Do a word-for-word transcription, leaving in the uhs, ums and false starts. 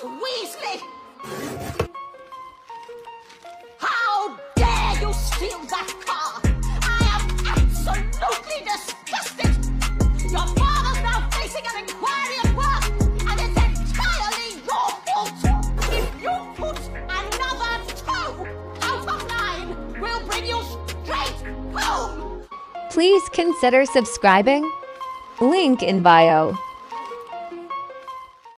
Weasley! How dare you steal that car? I am absolutely disgusted! Your father's now facing an inquiry at work, and it's entirely your fault! If you put another toe out of line, we'll bring you straight home! Please consider subscribing. Link in bio.